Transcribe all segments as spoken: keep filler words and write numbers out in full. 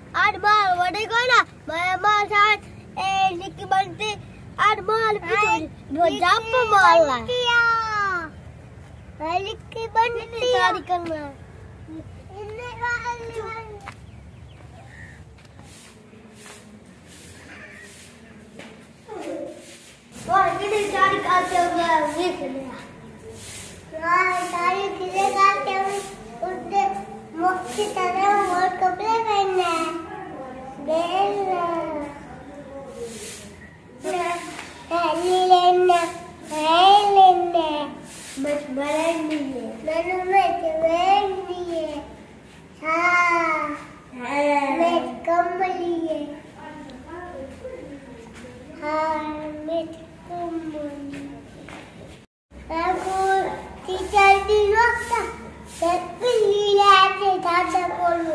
आठ बार बड़े को ना मैं मार साथ ए निकी बनती आठ बार वो जंप मारला मैं निकी बनती तारी करना इन्ने वाली और किधर तारी करते हुए देख लिया यार तारी किधर करते हुए उसने मुक्ति तरह और कपड़े पहनने हैं हेली लेना हेली लेना बस बरन लिए मैंने मैं चवेन लिए हाँ मैं कम लिए हाँ मैं कम aku टीचर दी वक्त tapi lihat ada polu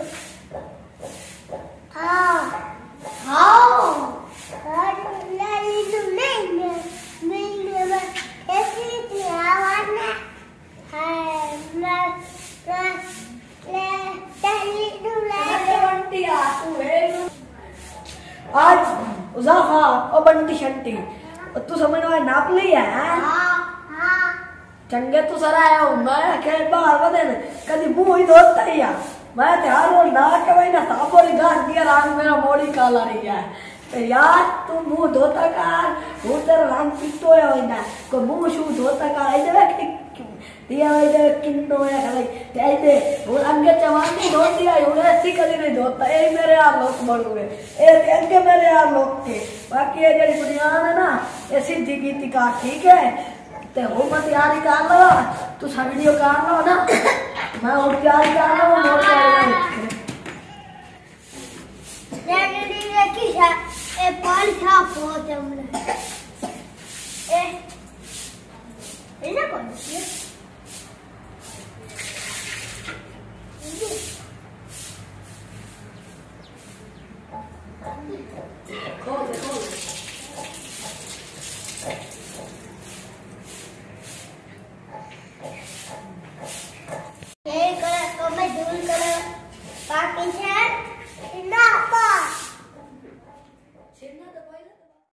ah oh kalau lari tu mana mana tapi tiawana hai na na le tali tu lari Bunty आतू है आज उजाफा और बंटी शंटी तू समझ में नाप लिया है हाँ हाँ चंगे तू सरा आया मैं खेल बाहर बदन कदी मुंह ही धोता ही यार मैं त्यार और ना के भाई ना साबोरी घास दिया रंग मेरा मोड़ी काला रही है तो यार तू मुंह धोता कर वो तेरा रंग पिटो है ना को मुंह शू धोता कर इधर दिया इधर किन्नो है खाली ऐसे वो अंगे चवानी धो दिया ये ऐसी कभी नहीं धोता ए मेरे यार लोग बड़ हुए ए अंगे मेरे यार लोग थे बाकी ये जड़ी बुनियाद है ना ये सीधी कीती का ठीक है ते हो मत यार कर लो तू सा वीडियो कर लो ना मैं और प्यार कर लो मोर कर ये ये की है ए पाल था बहुत हमने ए इधर कौन है